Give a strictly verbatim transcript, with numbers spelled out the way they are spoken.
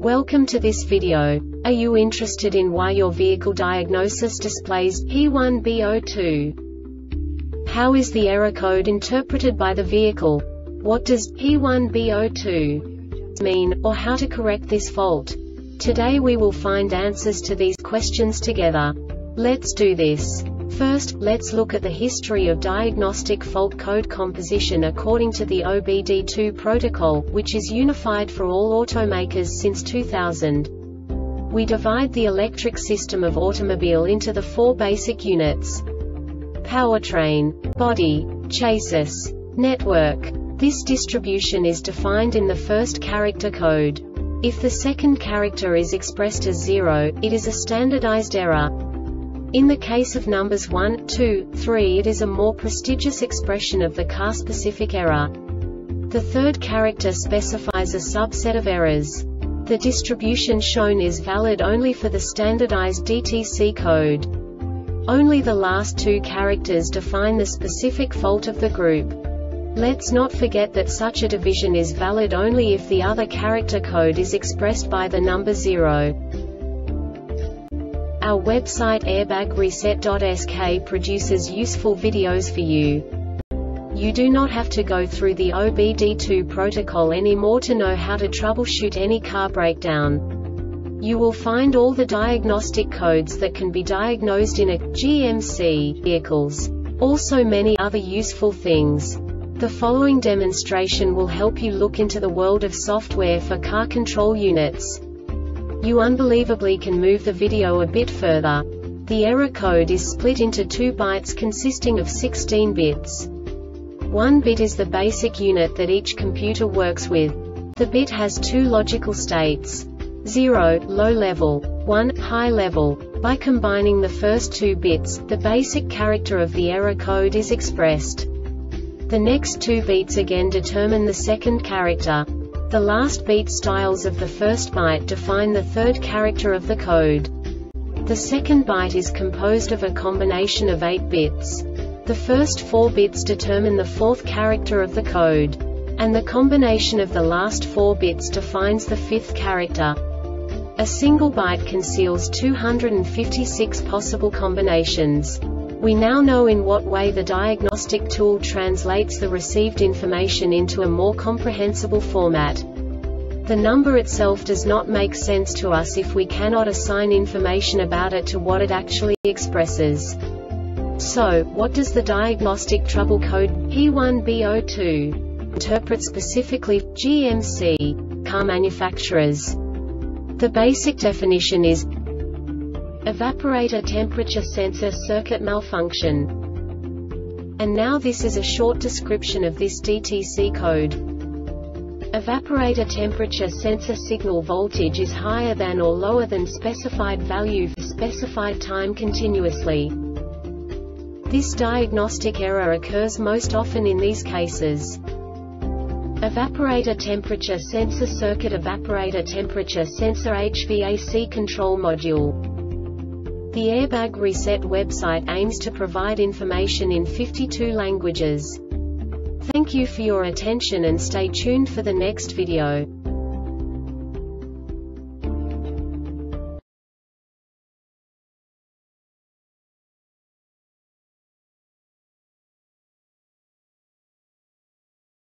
Welcome to this video. Are you interested in why your vehicle diagnosis displays P one B zero two? How is the error code interpreted by the vehicle? What does P one B zero two mean, or how to correct this fault? Today we will find answers to these questions together. Let's do this. First, let's look at the history of diagnostic fault code composition according to the O B D two protocol, which is unified for all automakers since two thousand. We divide the electric system of automobile into the four basic units: powertrain, body, chassis, network. This distribution is defined in the first character code. If the second character is expressed as zero, it is a standardized error. In the case of numbers one, two, three, it is a more prestigious expression of the car-specific error. The third character specifies a subset of errors. The distribution shown is valid only for the standardized D T C code. Only the last two characters define the specific fault of the group. Let's not forget that such a division is valid only if the other character code is expressed by the number zero. Our website airbag reset dot S K produces useful videos for you. You do not have to go through the O B D two protocol anymore to know how to troubleshoot any car breakdown. You will find all the diagnostic codes that can be diagnosed in a G M C vehicles. Also many other useful things. The following demonstration will help you look into the world of software for car control units. You unbelievably can move the video a bit further. The error code is split into two bytes consisting of sixteen bits. One bit is the basic unit that each computer works with. The bit has two logical states: zero, low level, one, high level. By combining the first two bits, the basic character of the error code is expressed. The next two bits again determine the second character. The last beat styles of the first byte define the third character of the code. The second byte is composed of a combination of eight bits. The first four bits determine the fourth character of the code. And the combination of the last four bits defines the fifth character. A single byte conceals two hundred fifty-six possible combinations. We now know in what way the diagnostic tool translates the received information into a more comprehensible format. The number itself does not make sense to us if we cannot assign information about it to what it actually expresses. So, what does the diagnostic trouble code P one B zero two interpret specifically for G M C car manufacturers? The basic definition is evaporator temperature sensor circuit malfunction. And now this is a short description of this D T C code. Evaporator temperature sensor signal voltage is higher than or lower than specified value for specified time continuously. This diagnostic error occurs most often in these cases: evaporator temperature sensor circuit, evaporator temperature sensor H V A C control module. The Airbag Reset website aims to provide information in fifty-two languages. Thank you for your attention and stay tuned for the next video.